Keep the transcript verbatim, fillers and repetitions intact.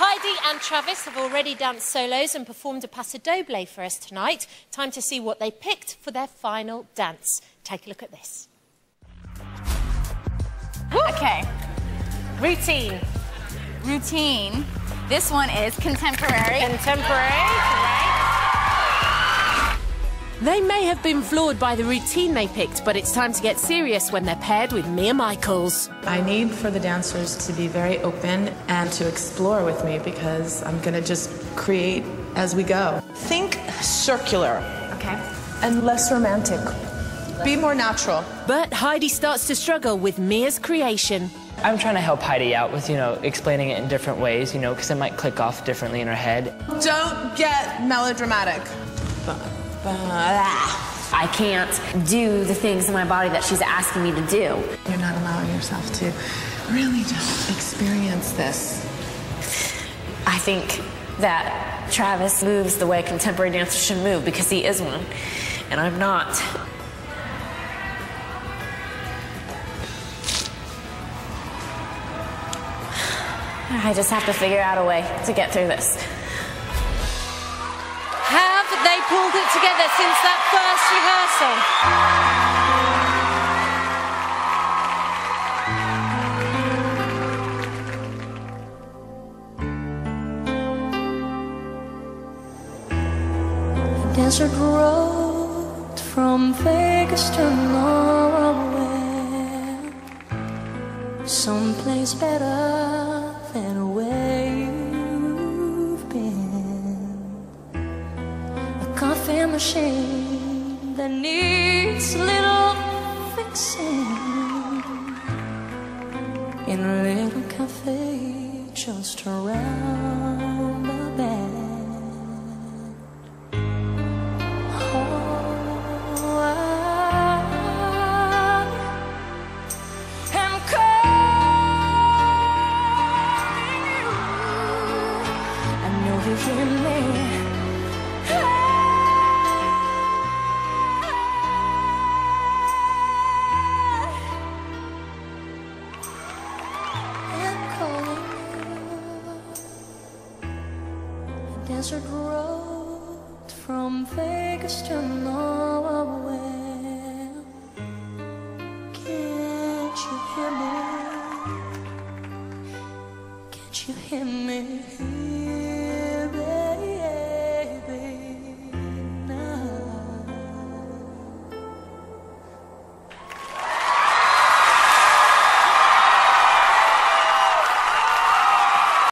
Heidi and Travis have already danced solos and performed a paso doble for us tonight. Time to see what they picked for their final dance. Take a look at this. Woo. Okay. Routine. Routine. This one is contemporary. Contemporary, right. They may have been floored by the routine they picked, but it's time to get serious when they're paired with Mia Michaels. I need for the dancers to be very open and to explore with me because I'm going to just create as we go. Think circular. Okay. And less romantic. Be more natural. But Heidi starts to struggle with Mia's creation. I'm trying to help Heidi out with, you know, explaining it in different ways, you know, because it might click off differently in her head. Don't get melodramatic. I can't do the things in my body that she's asking me to do. You're not allowing yourself to really just experience this. I think that Travis moves the way contemporary dancers should move because he is one, and I'm not. I just have to figure out a way to get through this. Have they pulled it together since that first rehearsal? The desert road from Vegas to nowhere, someplace better than where you've been. A coffee machine that needs a little fixing in a little cafe just around the bend. Oh, I am calling you. I know you hear me. Desert road from Vegas to nowhere. Can't you hear me? Can't you hear me?